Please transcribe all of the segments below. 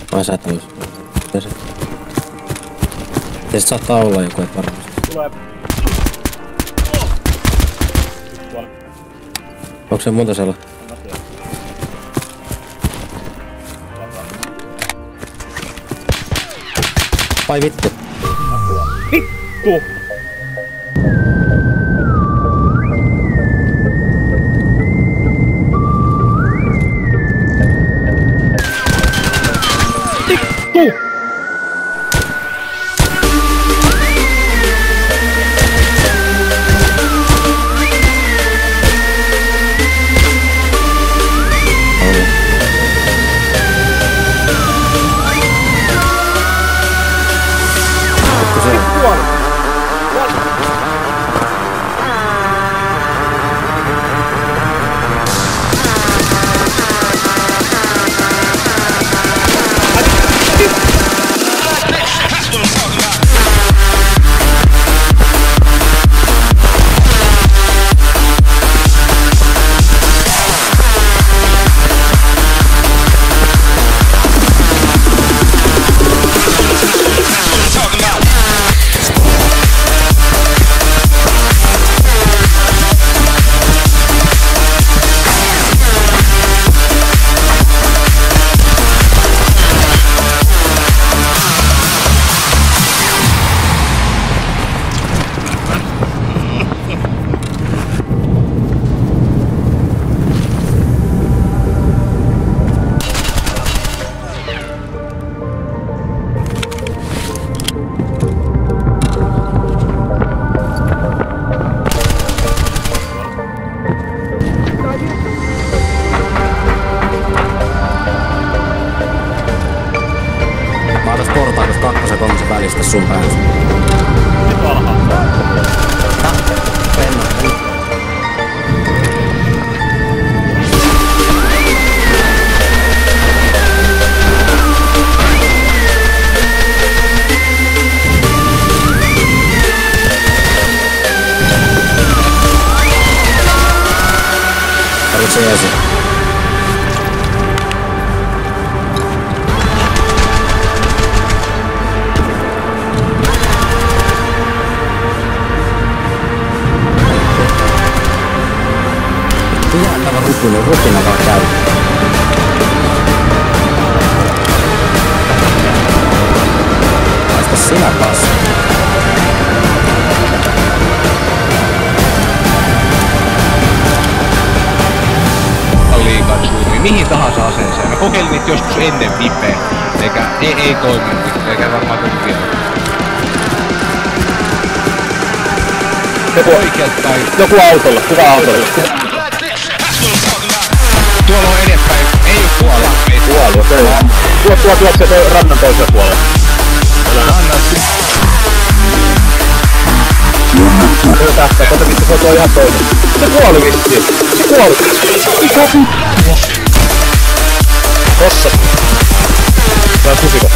Vai sä tois? Mitä se? Teistä saattaa olla joku, et varmasti. Tulee. Onko se monta siellä? Ai vittu. Vittu! Vittu! Välistä sun päästä. Nyt alhaalla. Penna. Tarvitse jäsi. Jäätävä rupina vaan käy. Haista sinä passi. Liikaa suuri. Mihin tahansa aseeseen. Mä kokeilin niitä joskus ennen vipeä. Eikä ei toiminut. Eikä varmaan tukkia. Oikeet tai... Joku autolla. Kuka autolla? Tuolla on edespäin. Ei oo kuolla. Kuollut, okei. Tuo se rannan toisella puolella. Tuo tästä, kato vittu, se on ihan toinen. Se kuoli vissiin. Se kuoli. Mikä vittu? Tossa. Tää on susikossa.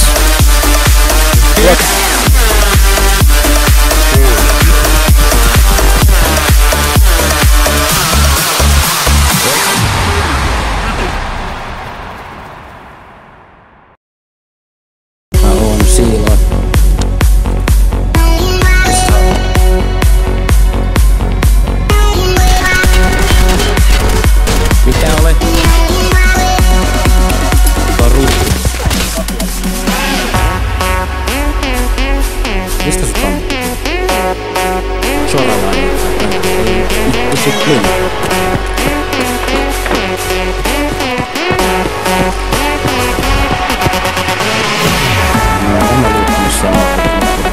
Mistä sut on? Soralainen. Vittu sit niin. No, en mä liittynyt samaan.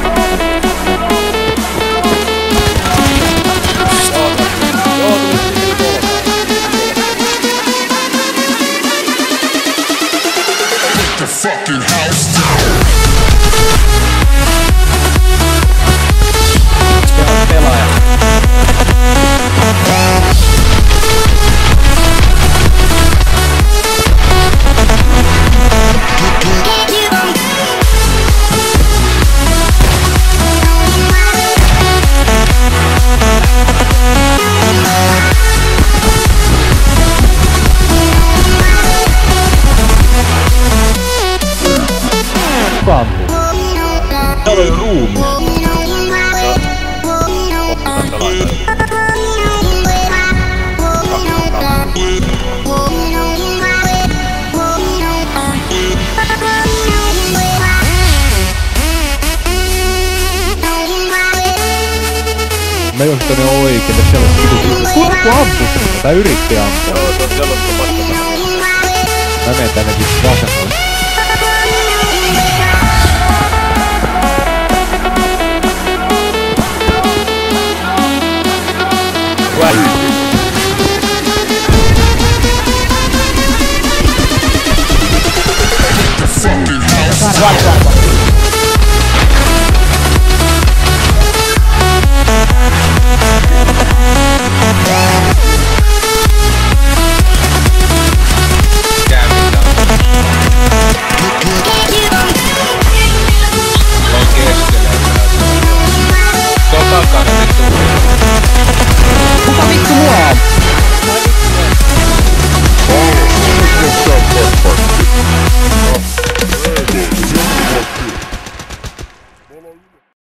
The fucking house down. Tuolla on ruumis. Mä jos tänne oikein, siellä on vitu. Kuule kun ampuu sinne, tai yritti ampua. Joo, se on sellaista paskata. Mä menen tänne vittu vasemmalle. Fucking house down.